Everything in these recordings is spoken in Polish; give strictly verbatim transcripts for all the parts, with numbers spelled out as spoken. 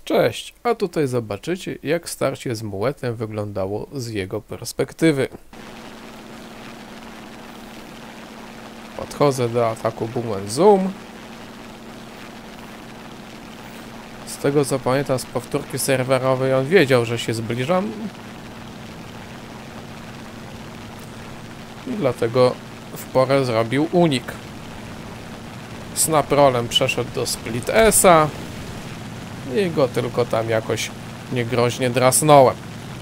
Cześć, a tutaj zobaczycie, jak starcie z mułetem wyglądało z jego perspektywy. Podchodzę do ataku Boom and Zoom. Z tego co pamiętam z powtórki serwerowej, on wiedział, że się zbliżam. I dlatego w porę zrobił unik. Snaprolem przeszedł do Split S'a i go tylko tam jakoś niegroźnie drasnąłem.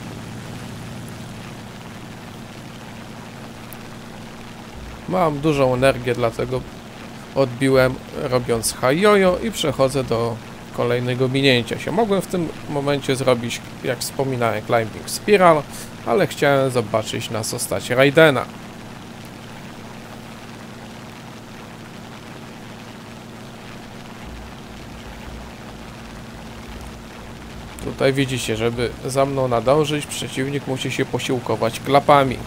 Mam dużą energię, dlatego odbiłem robiąc high-yo-yo i przechodzę do kolejnego minięcia się. Mogłem w tym momencie zrobić, jak wspominałem, Climbing Spiral, ale chciałem zobaczyć na co stać Raidena. Tutaj widzicie, żeby za mną nadążyć, przeciwnik musi się posiłkować klapami.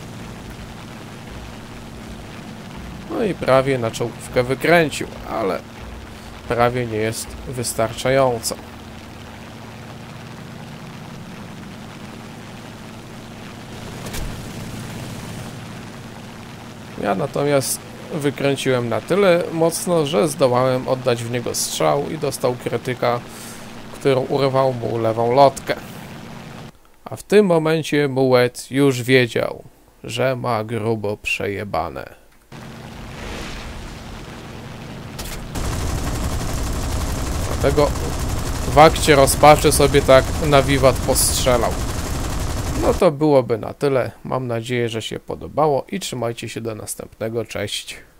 No i prawie na czołówkę wykręcił, ale prawie nie jest wystarczająco. Ja natomiast wykręciłem na tyle mocno, że zdołałem oddać w niego strzał i dostał krytyka, którą urwał mu lewą lotkę. A w tym momencie mułet już wiedział, że ma grubo przejebane. Dlatego w akcie rozpaczy sobie tak na wiwat postrzelał. No to byłoby na tyle. Mam nadzieję, że się podobało i trzymajcie się do następnego. Cześć.